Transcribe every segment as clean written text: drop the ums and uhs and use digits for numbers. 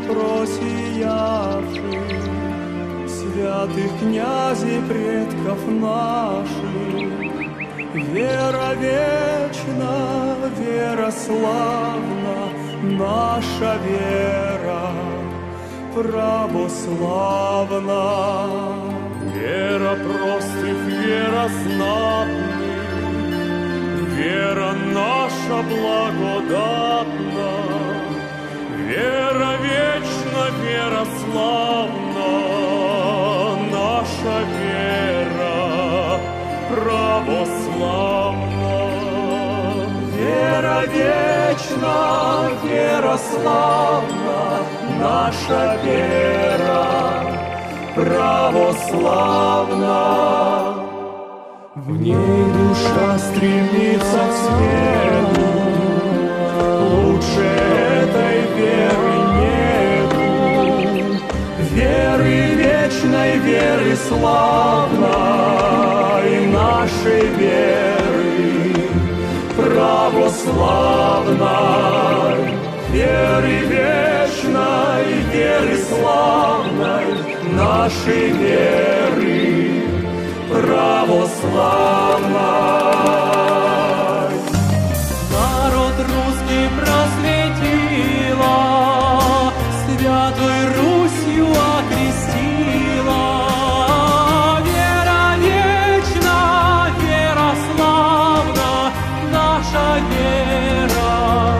просиявших, святых князей предков наших. Вера вечна, вера славна, наша вера православна. Вера простых, вера знатных, вера наша благодатна. Вера вечна, вера славна, наша вера православна. Вера вечна, вера славна, наша вера православна. В ней душа стремится к свету, лучше этой веры нету. Веры вечной, веры славной, нашей веры православной. Веры вечной, веры славной, нашей веры православной. Народ русский просветила, Святой Русью окрестила. Вера вечна, вера славна, наша вера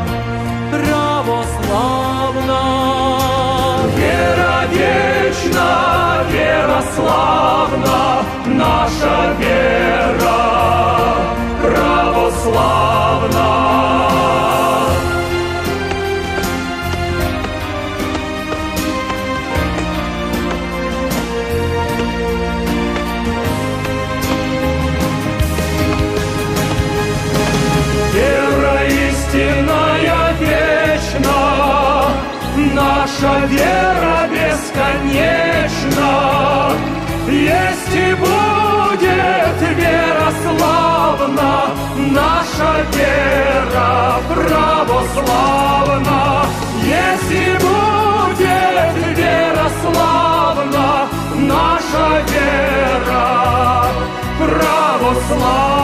православна. Вера вечна, вера славна, наша вера православна. Вера истинная вечна, наша вера бесконечна. Есть и будет вера славна, наша вера православна. Есть и будет вера славна, наша вера православна.